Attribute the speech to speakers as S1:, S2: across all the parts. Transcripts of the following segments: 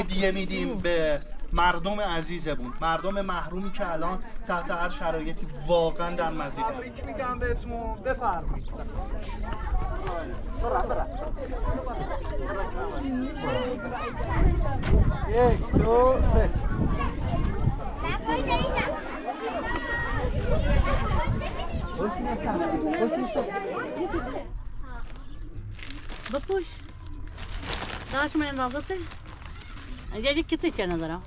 S1: هدیه میدیم به مردم عزیزمون، مردم محرومی که الان تحت هر شرایطی واقعا در مزیقه. تبریک میگم بهتون، بفرمایید. یک دو سه.
S2: بپوش داشت من اندازته اینجا کسی چه ندارم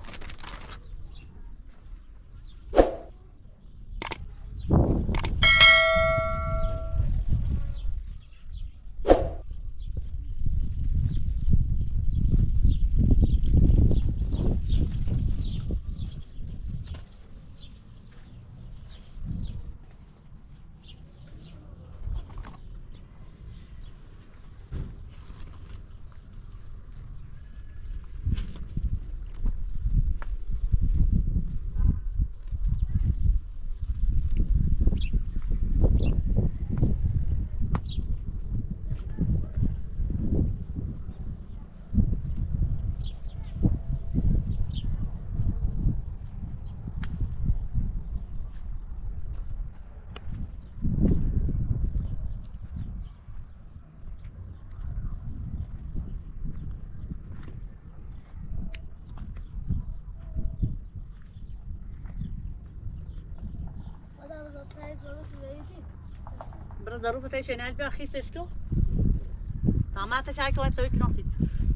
S2: برا ظروف تايش نال باخي سيسكو طعمات شايكو تسوي كنوسي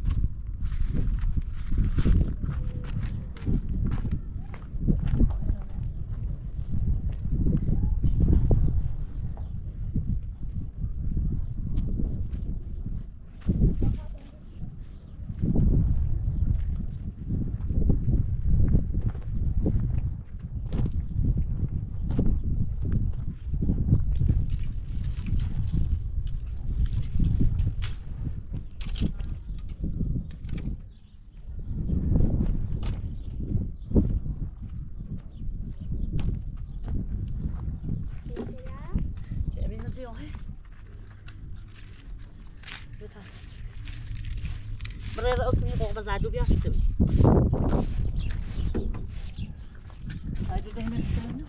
S2: برای اکنون قوق زدو بیا شده بودی زدو دهیم شده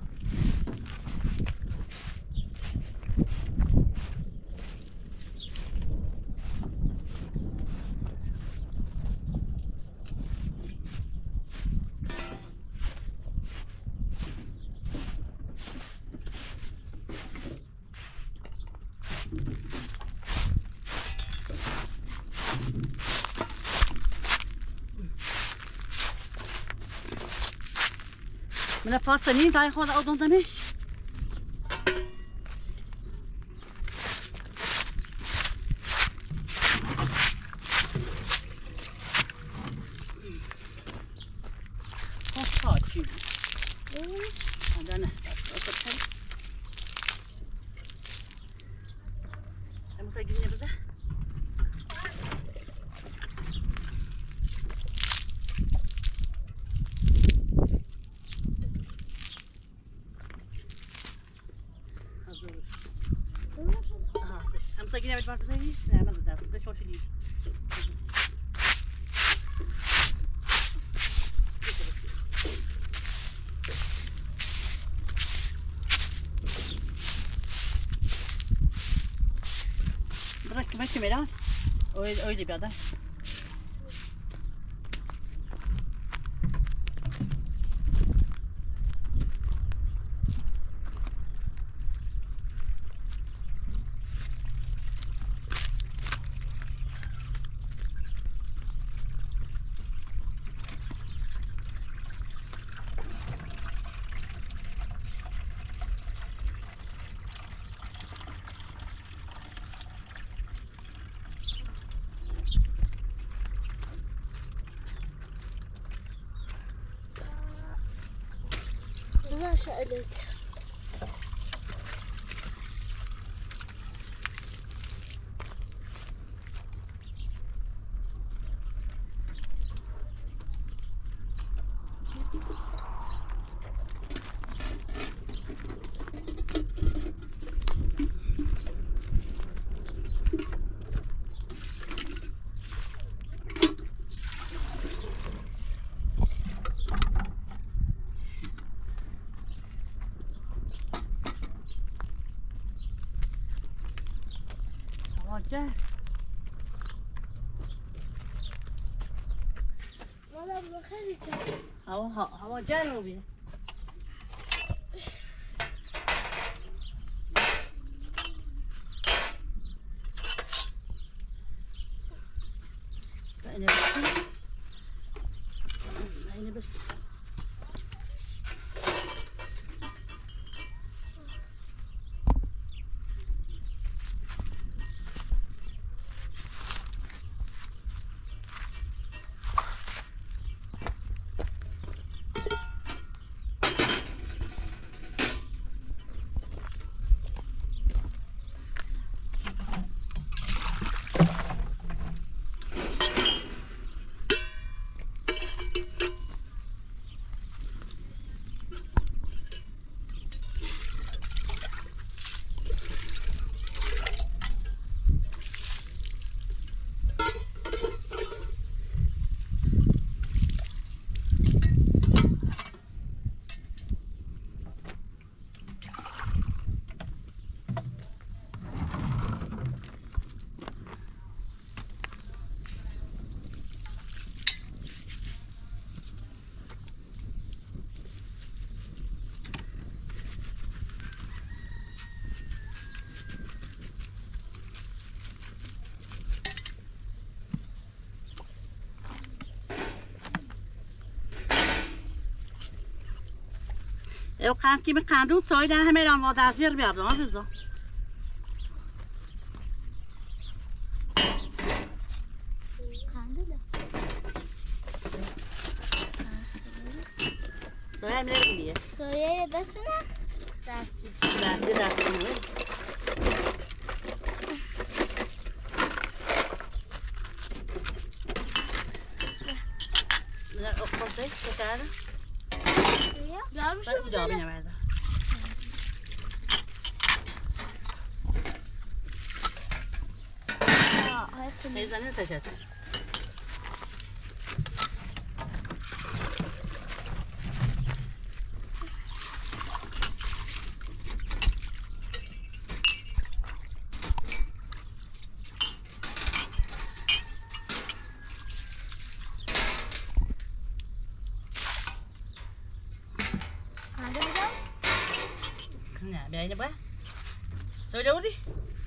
S2: من پاسنین دای خود آدم دمیش خواهی آدانه همون گیرنه بزه Lagi nak buat apa lagi? Nah, mana dah? Sudah short ni. Bırak kime lan? Öyle bir adam. شقلت جه
S3: مالا خیلی چه
S2: هوا جنوبی اینه بس Eu canto que me canto um sonho, né? Melhor não vou dar zero, meu amor, não. Soya mı diye?
S3: Soya'ya desene. Ders
S2: Ben de rastlıyorum. O kontayı çeker.
S3: Görmüş
S2: Ben
S3: müsün?
S2: cevabını verdim. Teyzenin seçer. Nè, bè nha bác. Rồi đâu đi.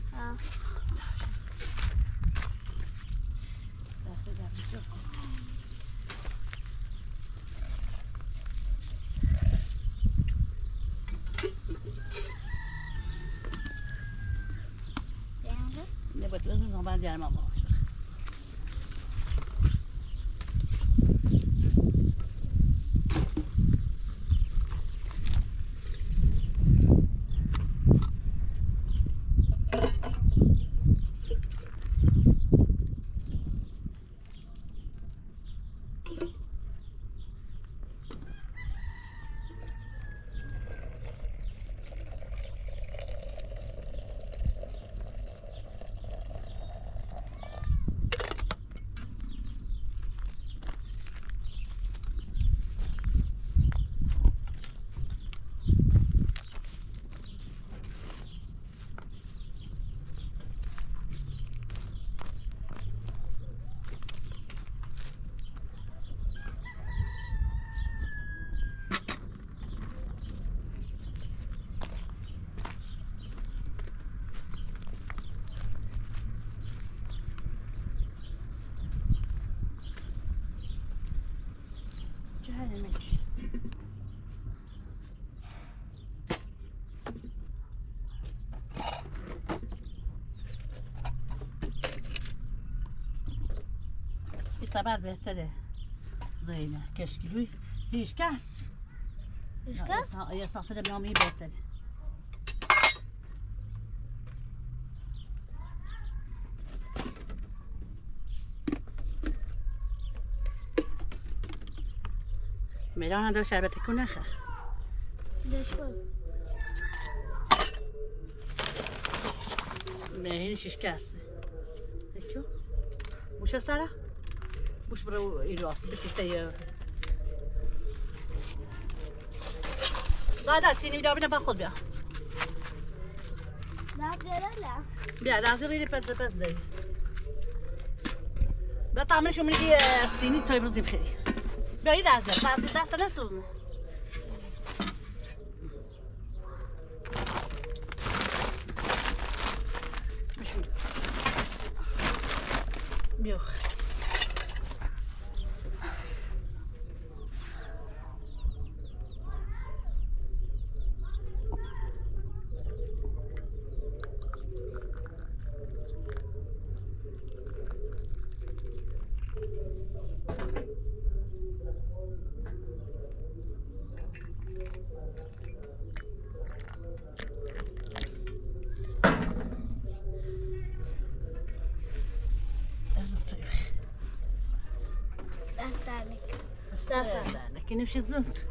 S2: Để bật lưỡi không ban giờ mà bỏ. سبر بهتره زینه کشکیلوی هیچ کس یه ساخته نامی بهتره میران هم دو شربت کنه خیر
S3: دشکن
S2: مهین شیشکسته دیکھو موشه سره موش برو این راستی بسیسته یه بعد از سینی بیدا بینه با خود بیا بیا دستی غیری پس داری بیا تعملش رو میگی سینی چای بروزیم خیلی بیا این دست نسوزنه بیا لكن وش الزمت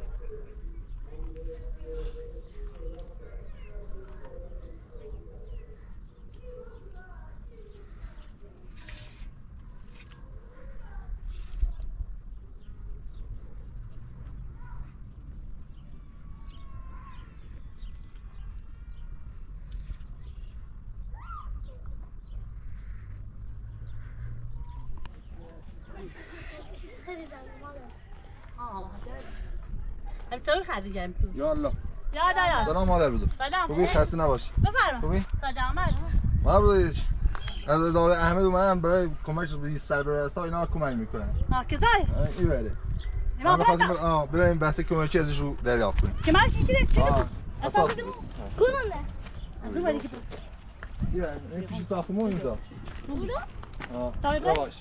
S2: چطور خریدیم تو؟
S4: یالا
S2: یالا
S4: سلام مادر بزرگ.
S2: سلام
S4: خوبی خسته نباشی.
S2: بفرما
S4: خوبی؟
S2: سلامت
S4: مبروک. از اداره احمد اومدم برای کمک به سربرستا اینا کمک میکنن.
S2: که زای؟
S4: این بره. ما می‌خوایم بریم بحث کمکی ازش رو دریافت کنیم.
S2: که من چی دیگه؟
S4: اساس.
S3: کنونه.
S2: دو ولی که
S4: این پیش ساختمون اینجا.
S3: بودو؟
S4: یواش.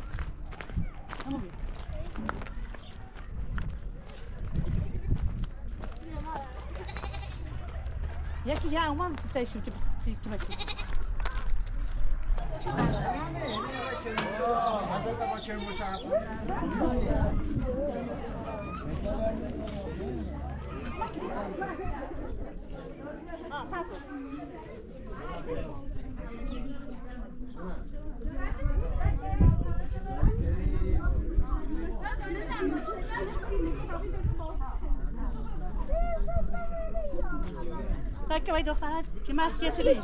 S2: یکی یا اومد تایشون که میشه ساکه باید دختر که مسکیت لیش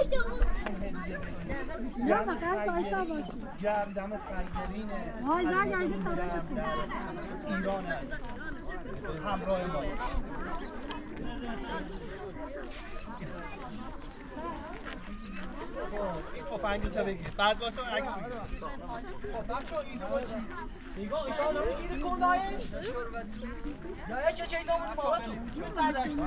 S3: یا فقط سایتا باشی
S1: جردم خیرینه
S3: های زن جنجه تابه شد
S1: ایران است همراه ما این تفنگو تا بگیر بعد واسه عکس میگیرم خب بچه‌ها اینو باشی
S5: نگاه ایشان رو میگیری کندایش یا چه چه اینا بود باید بزردشت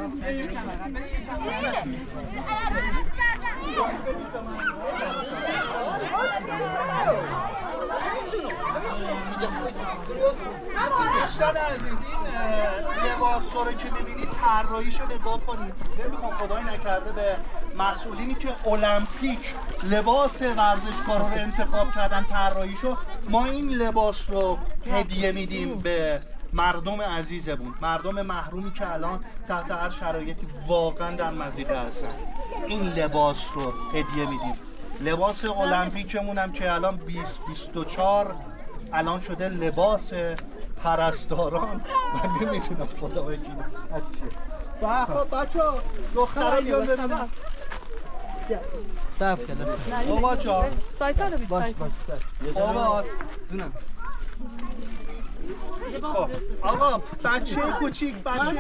S1: دوستان عزیز این لباس رو که می‌بینید طراحیشو نگاه کنید نمیخوام خدای نکرده به مسئولینی که المپیک لباس ورزشکارا رو انتخاب کردن طراحیشو ما این لباس رو هدیه میدیم به مردم عزیزمون مردم محرومی که الان تحت هر شرایطی واقعا در مضیقه هستن این لباس رو هدیه میدیم لباس المپیکمون هم که الان 2024 الان شده لباس پرستاران من نمیتونم خدا بگیرم از چیه خب بچه دختران بیان ببینم
S5: سب کلاس
S1: بابا جان
S2: سایتا رو
S5: باش
S1: بابا
S5: جونم
S1: خب آقا بچه کوچیک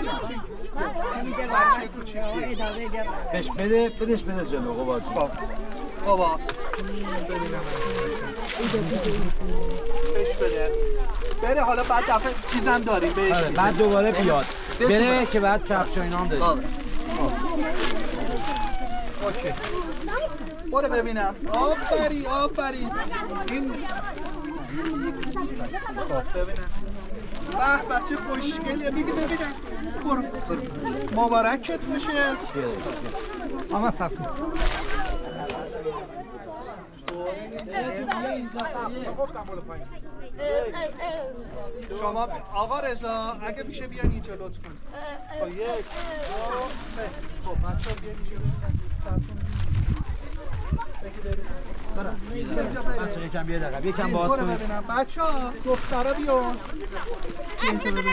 S5: بهش بدش جلو قبا جون
S1: بابا بهش بده بره حالا بعد دفعه چیزم داریم بهش
S5: بعد دوباره بیاد بره که بعد کفش و اینا هم داریم
S1: اوکی برو ببینم آفرین این خب ببینم بچه خوشگلیه میگه ببینم برو مبارکت میشه
S5: آقا سب کن
S1: شما آقا رضا اگه میشه بیان اینجا لطف کنید تا یک دو سه خب بچه‌ها بیان اینجا ببینید
S5: بچه یکم بیاد عقب یکم باز کنید
S1: بچه‌ها دخترا بیان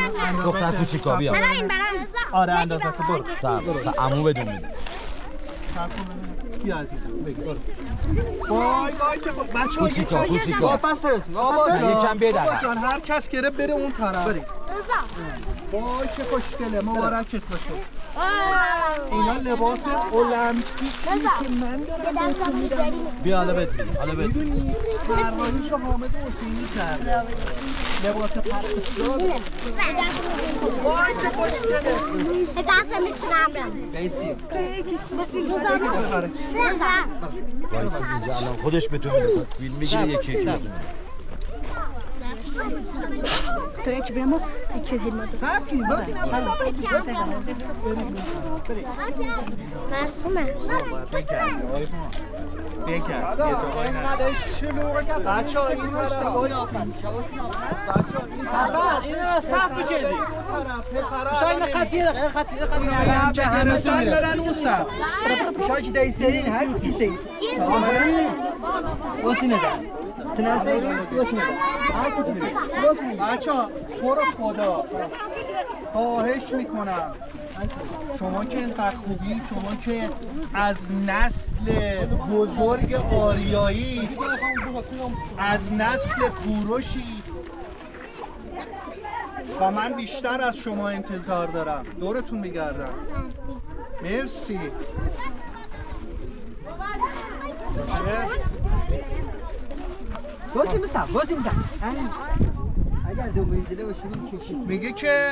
S5: دختر کوچیکا بیا
S3: برای این
S1: آره اندازه برو
S5: عمو بدون میده
S1: بیا عزیزم بگی برو وای وای چه بچه‌ها
S5: با پس ترسیم با پس یکم بیاد
S1: بابا جان هر کس گره بره اون طرف بریم وای چه خوشگله مبارکت باشه اینا لباس المپیکی که من دارم
S5: بیا حالا بهت
S1: میدونی طراحیشو حامد حسینی کرد لباس پرستار وای چه خوشگله
S3: اضافه میتونم برم
S5: بیسی
S6: خودش بتونه فیلم میگیره یکی
S3: تو یک برم چه خدمت معصومه
S1: بگرد یه جاهایی هست بچه ها این
S5: اینا صف بچیدی شاید
S1: گرفتن برن اون سب
S5: شاید دای سرین هر کدی سرین واسه نده تناسه واسه نده
S1: بچه ها تو رو خدا خواهش میکنم شما که اینقدر خوبی شما که از نسل بزرگ آریایی از نسل کوروشی و من بیشتر از شما انتظار دارم دورتون میگردم مرسی
S5: واسه میسم اگر دو میدیده باشیم چی
S1: میگه که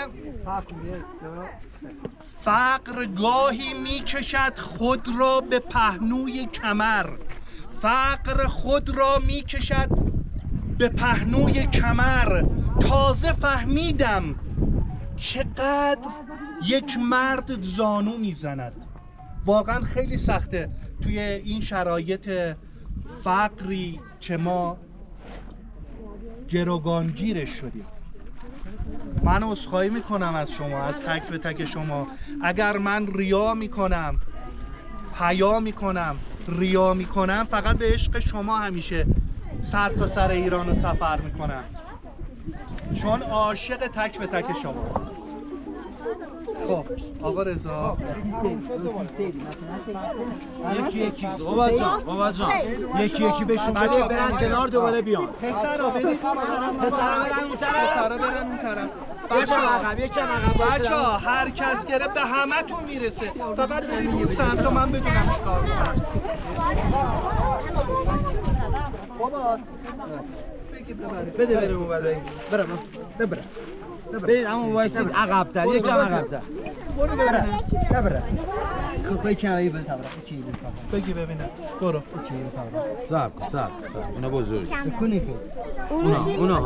S1: فقر گاهی میکشد خود را به پهنوی کمر فقر خود را میکشد به پهنوی کمر تازه فهمیدم چقدر یک مرد زانو میزند واقعا خیلی سخته توی این شرایط فقری که ما گروگانگیرش شدیم من عذرخواهی میکنم از شما از تک به تک شما اگر من ریا میکنم حیا میکنم ریا میکنم فقط به عشق شما همیشه سر تا سر ایران رو سفر میکنم چون عاشق تک به تک شما خب آقا رضا
S6: یکی بابا جان یکی بهشون بده برن کنار دوباره بیان
S1: پسرا برید پسرا برن اون طرف بچه‌ها هر کس گره به همتون میرسه فقط برید این سمت تا من بدونم چیکار کنم بابا بگی ببرید
S5: بده بریم اون بده برم برید اما وایسید عقب‌تر یکم عقب‌تر برو خب چایی بده تبرا چی
S1: بگی ببینم برو
S6: صبر کن اونا بزرگ
S5: سکونی تو
S6: اونا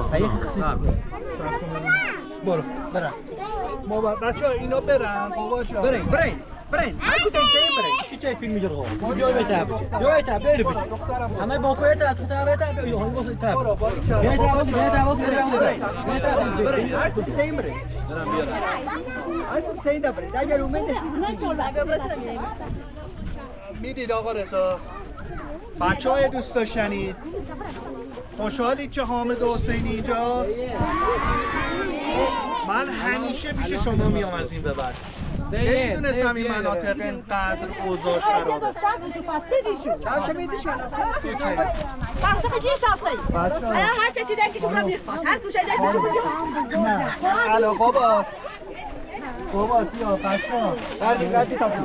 S1: برو بابا بچه‌ها اینا برن بابا جان
S5: برین هر کدوم برین چی فیلم میگه رو بیا بهتر بری همه با کویت خطر بهتر یا واسه تر برین هر کدوم برین هر کدوم برین اگر اومد
S1: میدید آقا رضا بچه‌های دوست داشتنی خوشحالید که حامد حسینی اینجاست من همیشه پیش شما میام از این به بعد نمیدونستم این مناطق اینقدر اوضاعش خرابه الو بابا بیا بچه‌ها
S5: بردی تصمیم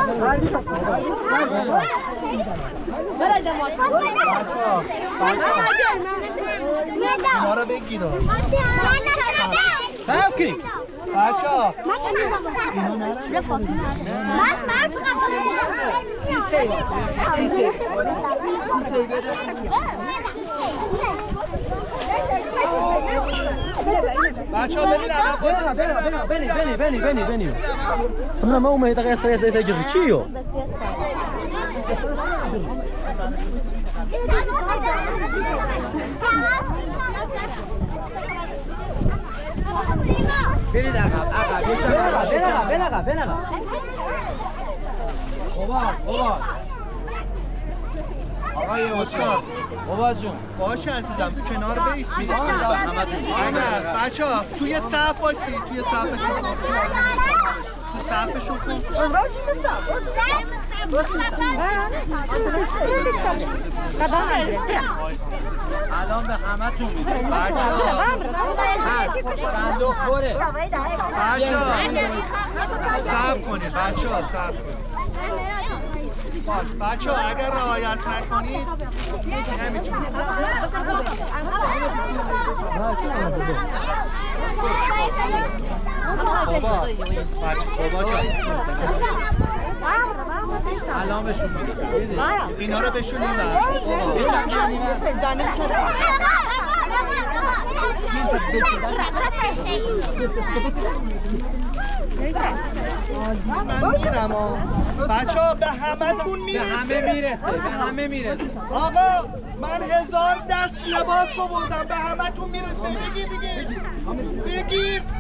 S1: اینا رو بگیر
S5: سبکی
S1: بچه‌ها بچه‌ها
S5: بنی طبعا ما اومد دقیقه سریع جری چیو برید عقب بنقا بابا
S1: آقای استاد
S6: بابا جون
S1: باشه عزیزم تو کنار بیستی نه بچه‌ها توی صف وایسی توی صف شما تو صرفشو کن.
S6: الان به همه تون میده
S1: بچه‌ها
S6: صندوق پره
S1: صبر کنید بچه‌ها صبر کنید. بچه‌ها اگر رعایت نکنید نمیتونید. بابا جان
S6: الان بهشون میده
S1: اینا رو بشونیم من میرم بچه‌ها به همتون میرسه
S6: به همه میرسه
S1: آقا من 1000 دست لباس آوردم به همتون میرسه بگیر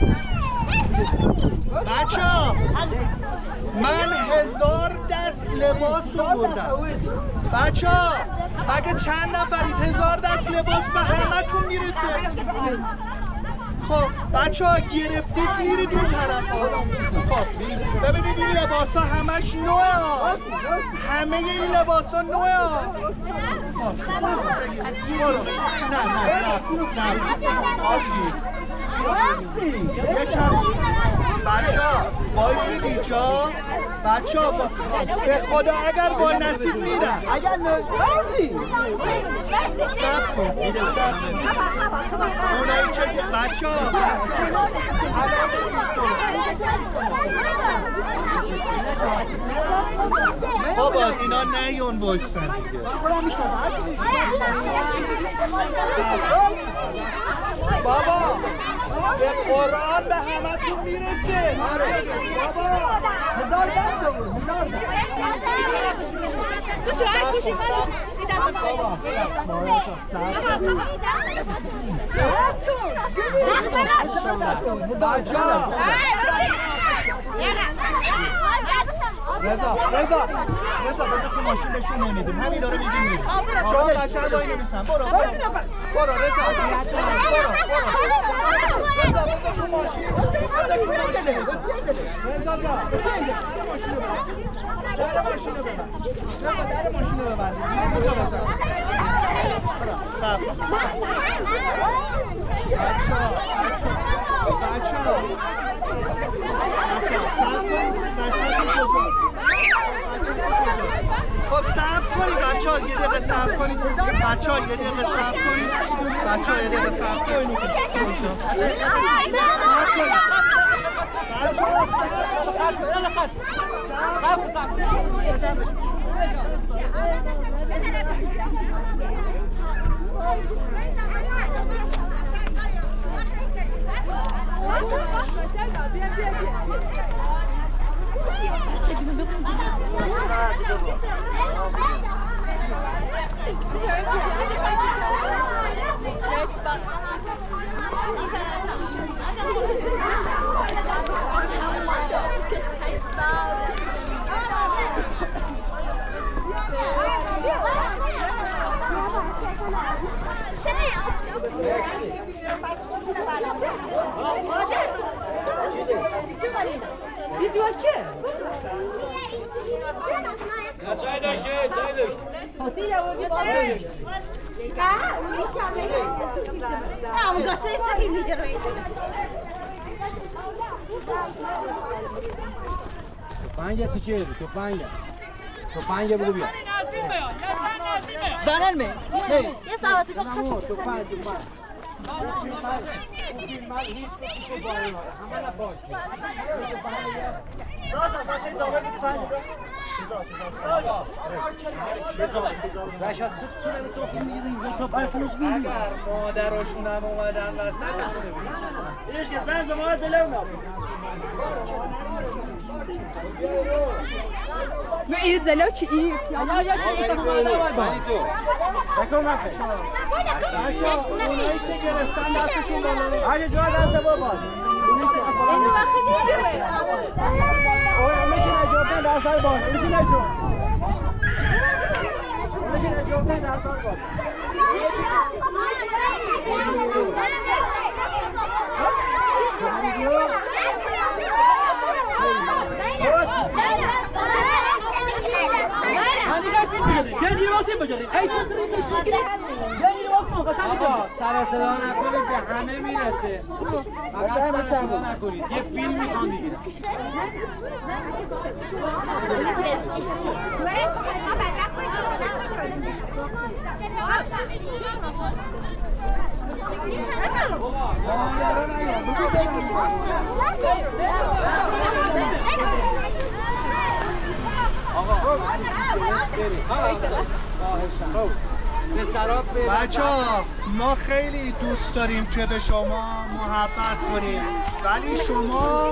S1: بچه‌ها من 1000 دست لباس آوردم بچه‌ها اگه چند نفرید 1000 دست لباس به همتون میرسه خب بچه‌ها گرفتید میرید اون طرف خب ببینید این لباس ها همش نوعه ها همه این لباس ها نوعه ها خب برو نه یکم بچه‌ها وایسید اینجا بچه‌ها به خدا اگر وای نسید میرم
S5: اگر نشید
S1: اونایی که بچه‌ها بابا اینا نیون وایسن دیگه بابا به قرآن به همتون میرسه بابا
S5: 1000 دست بود 1000
S1: بچه‌ها رضا تو ماشین بهشون نمیدیم همین داره میگیم میریم شما قشنگ وای نمیسن برو رضا رضا تو ماشین رضا جان در ماشین رو ببند نمیتونه باشن بچه‌ها خب صبر کنید بچه‌ها یه دقیقه صبر کنید بچه‌ها یه دقیقه صبر کنید
S6: چای داشته تفنگ چیه تفنگ بگو بیا
S5: زنن می
S3: یه ساعتی گفت
S6: تفنگ
S1: اگر مادراشون هم اومدن وسطشون
S5: ایش که زن زمان جلو اومد
S3: ما این زلو چی این؟
S5: یا یا چی
S6: بانی تو
S5: بکن مفه اونایی که گرفتن دستشون بالا اگه جا دست بابا
S3: اینو وقتی میگیره
S5: اوه میشه نجابه در سر بالا میشه نجابه میشه نجابه در سر بالا یعنی واسه بجاری ایشون یعنی واسه قشنگ
S6: سر صدا نکنید به همه میرسه قشنگ به صدا نکنید یه فیلم میخوام بگیرم
S1: بچه‌ها ما خیلی دوست داریم که به شما محبت کنیم ولی شما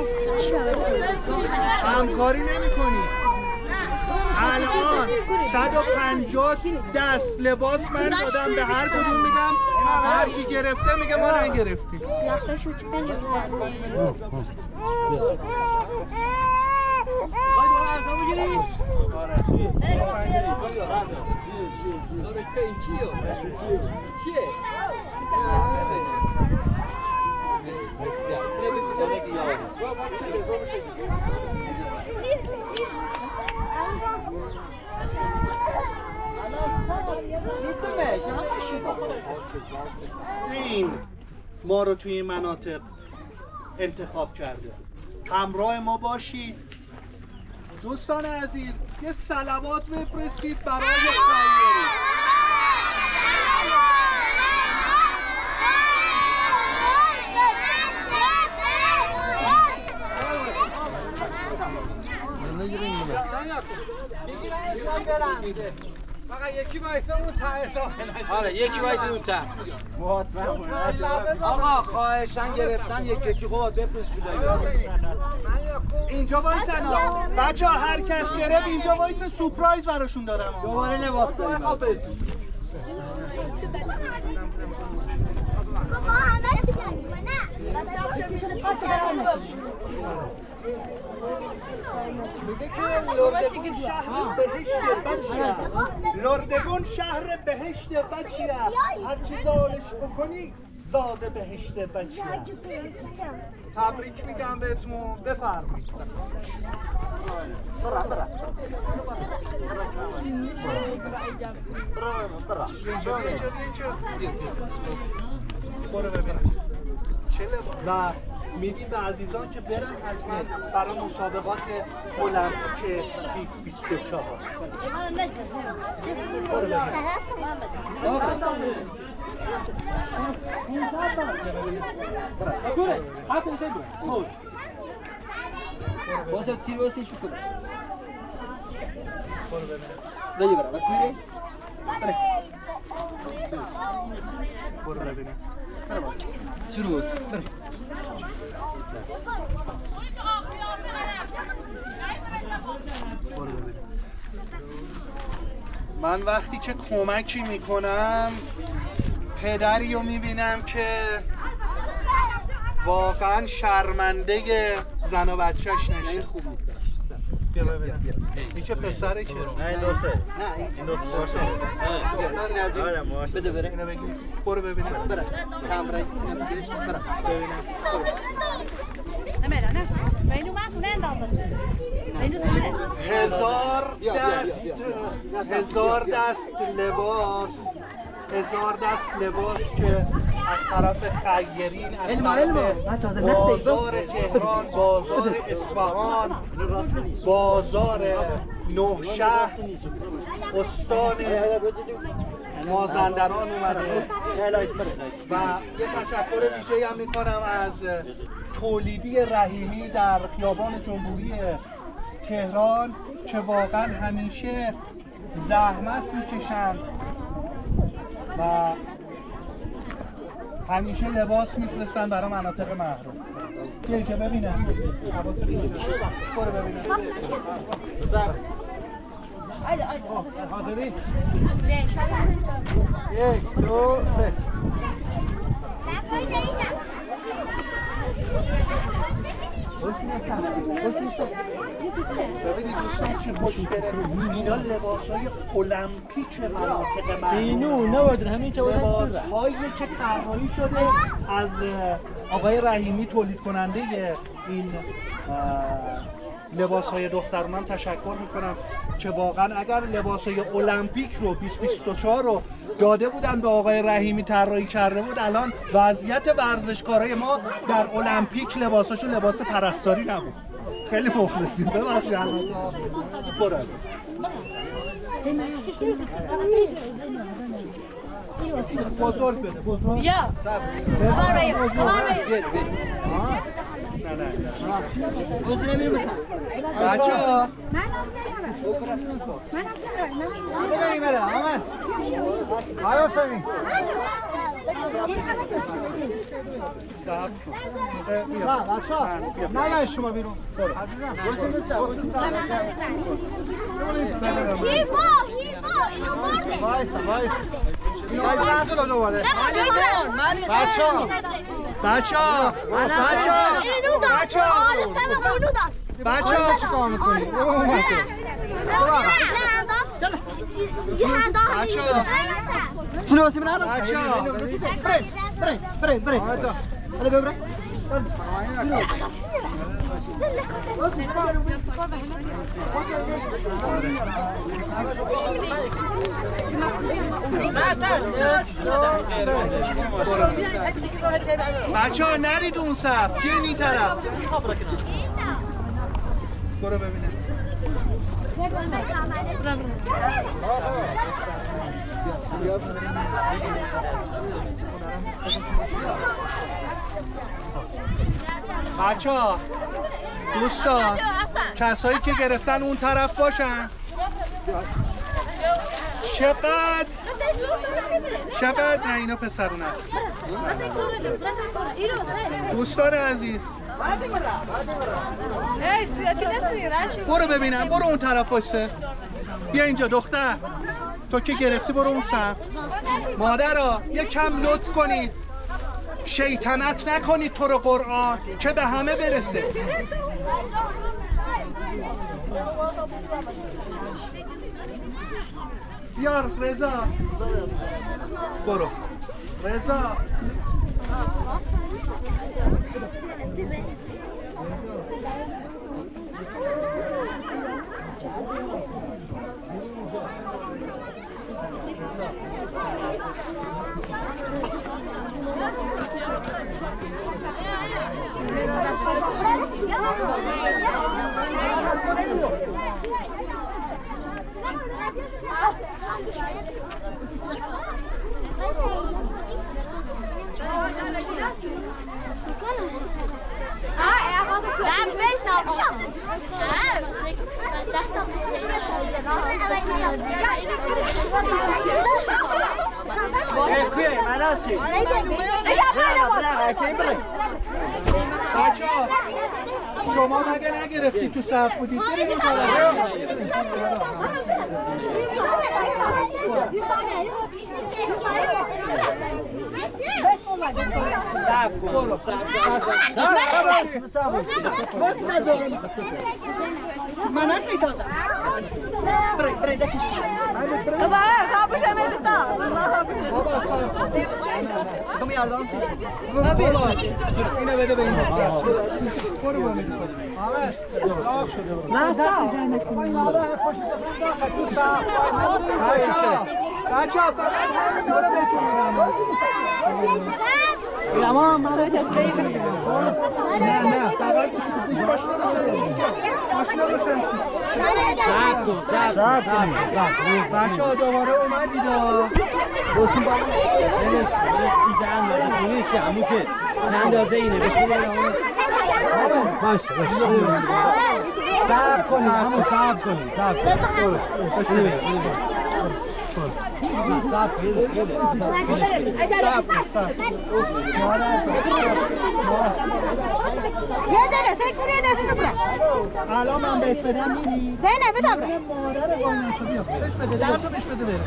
S1: همکاری نمی‌کنید. الان 150 دست لباس من دادم به هر کدوم میگم هر کی گرفته میگه ما نگرفتیم. این ما رو توی این مناطق انتخاب کرده. همراه ما باشید. دوستان عزیز یه صلوات بفرستید برای خیری.
S6: فقط یکی وایسه اون ته اضافه. آره یکی وایسه اون ته. آقا خواهشاً گرفتن یکی قوت بفرست شده.
S1: اینجا وایسن بچه ها هر کس گرفت اینجا وایسن سورپرایز براشون دارم.
S6: دوباره لباس داریم.
S1: لردگون شهر بهشت بچیه هر چی زالش بکنی زاده بهشت بچیه. تبریک میگم بهتون بفرمایید. برو ببینم چه و میدیم به عزیزان که برن حتما برای مسابقات المپیک 2024. برو ببینم
S5: واسه تیر واسه شو کنه
S1: برو ببینم
S5: دایی برام تیره
S1: برو ببینم
S5: چروس بره
S1: برو ببینم. من وقتی که کمکی میکنم پدری رو میبینم که واقعا شرمنده زن و بچهش نشه. این خوب نیست. بیا ببینم این که پسره که
S6: نه این دکتر
S5: نه
S6: این دکتر باشه.
S5: آره ماشه بده بره
S1: اینو بگیر برو ببینم
S5: بره کامرای بره
S1: ببینم
S2: نمیره نه اینو من خونه انداختم اینو تو
S1: هزار دست لباس که از طرف خیرین از طرف بازار تهران بازار اصفهان بازار نوشهر استان مازندران اومده و یه تشکر ویژه‌ای هم میکنم از تولیدی رحیمی در خیابان جمهوری تهران که واقعا همیشه زحمت میکشن و همیشه لباس میفرستن برای مناطق محروم. بیا اینجا ببینم حواست اینجا برو ببینم حاضری؟ 1 2 3 ببینید دوستان چه خوشگله اینا لباسای المپیک مناطق محروم لباسهایی که طراحی شده از آقای رحیمی تولید کننده این لباس‌های دخترونم تشکر میکنم که واقعا اگر لباس‌های المپیک رو 2024 رو داده بودن به آقای رحیمی طراحی کرده بود، الان وضعیت ورزشکارای ما در المپیک لباساشون لباس پرستاری نبود. خیلی مخلصیم. ببخشید برو. بزرگ بده بزرگ.
S3: یا
S5: واسه نمیرم مثلا
S1: بچه‌ها
S5: بگیم بره آمد آیا سمی
S1: صاحب
S5: بچه‌ها نگه شما بیرون واسه مثلا وایسا بچه‌ها چیکار می‌کنی؟ شنو واسه من برای حالا ببره
S1: بچه‌ها نرید اون سمت، بیاین این طرف. برو ببینه. بچه‌ها دوستان کسایی که گرفتن اون طرف باشن. چقدر نه اینا پسرون هست. دوستان عزیز برو ببینم، برو اون طرف واسه. بیا اینجا دختر، تو که گرفتی برو اون سمت. مادرها یه کم لطف کنید، شیطنت نکنید تو رو قرآن که به همه برسه. بیار رضا، برو رضا. بچه‌ها شما مگه نگرفتی تو صف بودید؟ برید این طرف.
S5: من هستی تازه برای دکش کمی یادم سی
S1: اینو بده به این برو ببین. بچه‌ها فقط همینا رو بهتون میگم.
S3: Tamam, mama tesbih
S1: نه فقط ماشین رو روشن بچه‌ها دوباره اومدید
S6: بسیم با این نیست که همون که اندازه اینه بسیم باشه صبر کنیم همون صبر کنیم
S1: الان من بهت بدم میری؟
S3: زینب بده بره.
S1: مادر قایم شدی بهش بده درم تو بهش بده بره.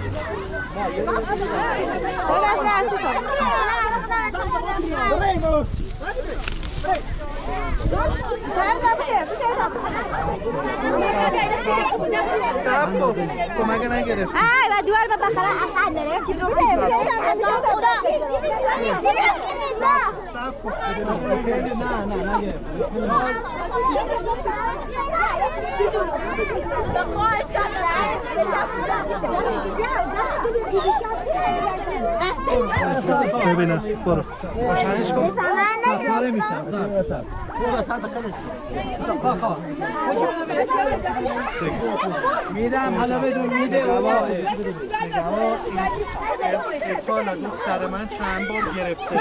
S3: بده
S1: کمک نگرفت.
S3: و دوار به بخره اصلا داره چی رو
S1: ببینم برو روشنش کن.
S5: پاره میشم صاحب برو صد خلش میدم حالا بدون میده بابا
S1: اقبال دختر من چند بار گرفته.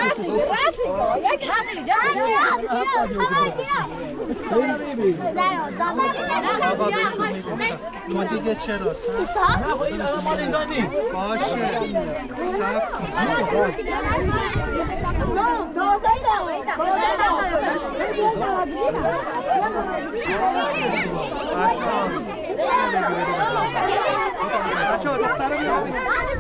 S1: تو دیگه چرا؟
S6: مال اینجا نیست.
S1: باشه صبر بچه ها دختر رو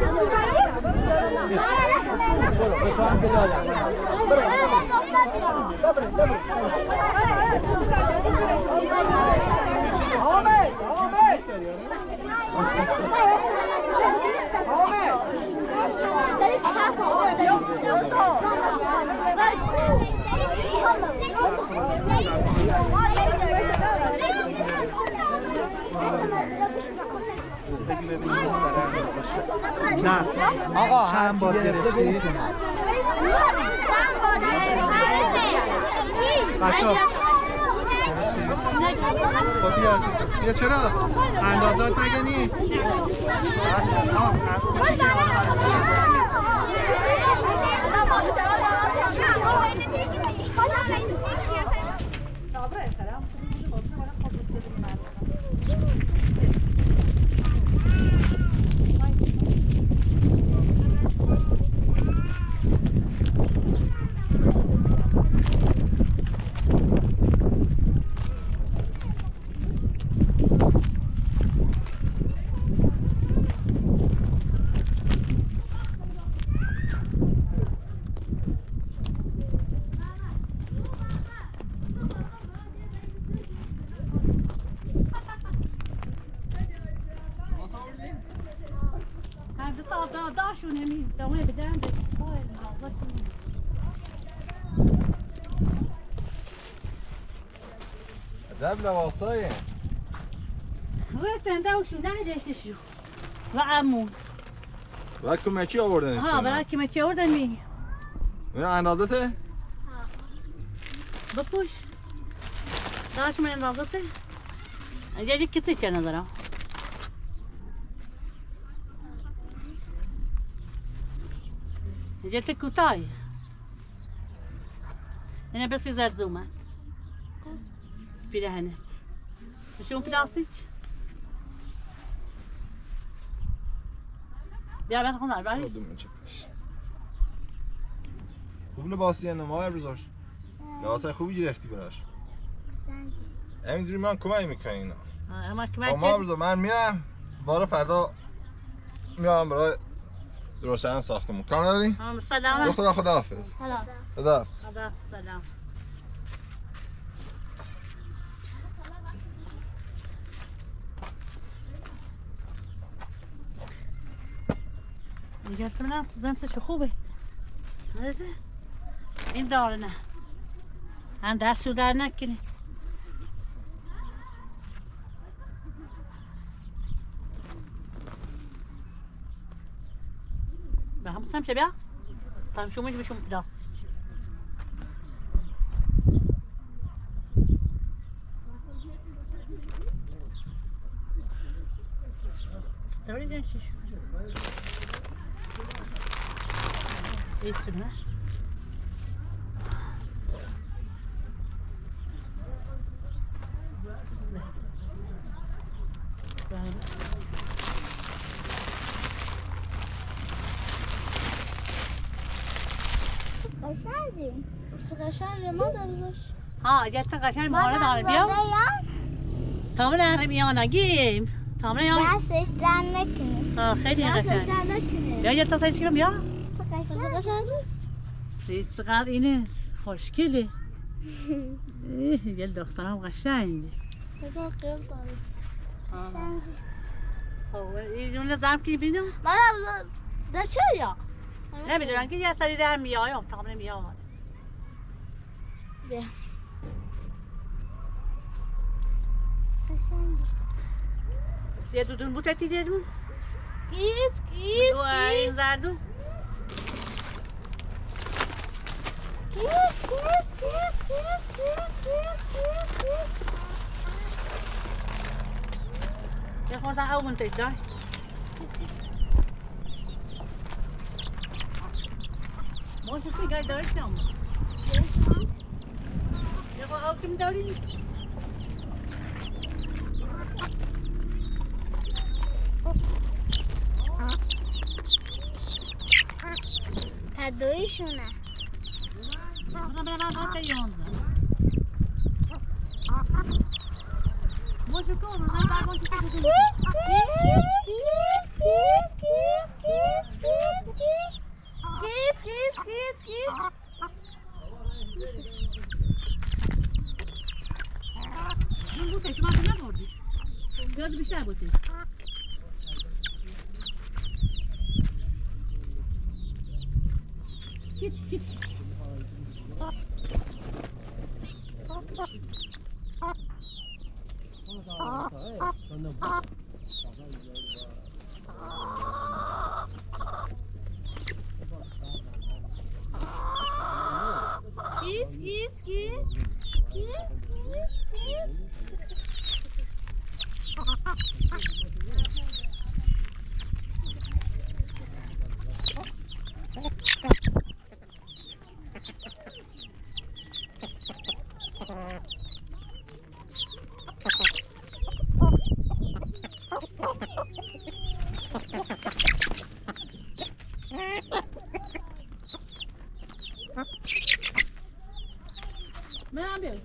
S1: نه
S5: آقا
S1: چند بار گرفتی؟ بچه ها خب بیا عزیزم بیا چرا؟ اندازات مگه نی؟
S4: عجب لباسایه.
S2: تنده و شونه داشتشو و عمون
S4: باید کمکی آوردن
S2: ها برای که مچه آوردن می
S4: این اندازته؟
S2: بپوش داشت من اندازته اینجا کسی چه ندارم اینجا تو کوتاهی اینه بس که زرد اومد پیرهنت شون پلاستیک بیا بعد خون برای
S4: خوب لباسیه نما ابرزاش لباسای خوبی گرفتی براش همینجوری من کمک میکنم اینا
S2: اما
S4: ما ابرزا من میرم بار فردا میام برای روشن ساختمون کار نداری؟
S2: سلام
S4: دختر خداحافظ خداحافظ
S2: سلام اینجا تو نه زنسش خوبه این داره نه هم دستو در نکنه به هم تمشه بیا تمشو میشه بشون دست داری جنشش ایتونه
S3: قشنگی قشنگ ما داشت
S2: ها اگر تا قشنگ ماره داره بیا تامل هرمیانا گیم تامل یا
S3: دستش در نکنه
S2: ها خیلی
S3: دستش
S2: قشنگ
S3: در نکنه
S2: بیا تا سایش کنم بیا
S3: قشنگ نیست
S2: چقدر اینه خوشگله یه دخترم قشنگه.
S3: بگم قیل داری شنجی
S2: اون زم کی بینم
S3: من ابزار ده چه یا
S2: نمیدونم که یه سری در میایم تا نمیام
S3: بیا قشنگی
S2: یه دودون بوتتی دیدم
S3: گیت
S2: دو این زردو
S3: گیت
S2: یه خورده او منتج دار ما شو تیگه داریم یه خورده او کم داریم
S3: تدویشونه
S2: بیشتر بودی برم بیایی